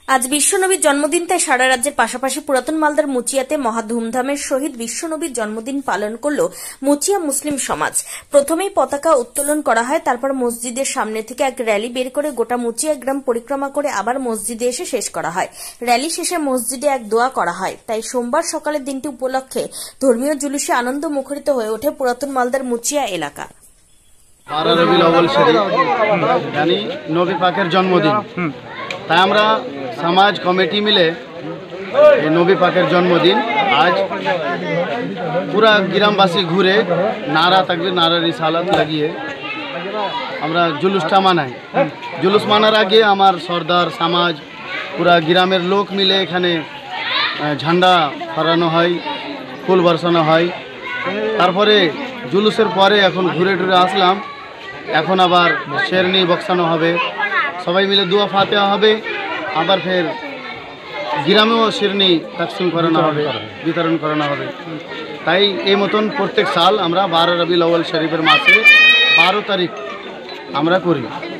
আজ বিশ্বনবীর জন্মদিন, তাই সারা রাজ্যের পাশাপাশি পুরাতন মালদার মুচিয়াতে মহা ধুমধামের সহিত বিশ্বনবীর জন্মদিন পালন করল মুচিয়া মুসলিম সমাজ। প্রথমেই পতাকা উত্তোলন করা হয়, তারপর মসজিদের সামনে থেকে এক র্যালি বের করে গোটা মুচিয়া গ্রাম পরিক্রমা করে আবার মসজিদে এসে শেষ করা হয়। র্যালি শেষে মসজিদে এক দোয়া করা হয়। তাই সোমবার সকালের দিনটি উপলক্ষে ধর্মীয় জুলুসে আনন্দ মুখরিত হয়ে ওঠে পুরাতন মালদার মুচিয়া এলাকা। 12 রবিউল আউয়াল শরীফ यानी নবী পাকের জন্মদিন, তাই আমরা সমাজ কমিটি মিলে এই নবী পাকের জন্মদিন আজ পুরা গ্রামবাসী ঘুরে নারা তাকবীর নারা রিসালাত লাগিয়ে আমরা জুলুসটা মানাই। জুলুস মানার আগে আমার সর্দার সমাজ পুরা গ্রামের লোক মিলে এখানে ঝান্ডা ফরানো হয়, ফুল বর্ষানো হয়। তারপরে জুলুসের পরে এখন ঘুরে টুরে আসলাম, এখন আবার শেরনি বক্সানো হবে, সবাই মিলে দুয়া ফাতিহা হবে, আবার ফের গ্রামেও শেরনি তাকসিম করানো হবে, বিতরণ করানো হবে। তাই এই মতন প্রত্যেক সাল আমরা 12 রবিউল আউয়াল শরীফের মাসে 12 তারিখ আমরা করি।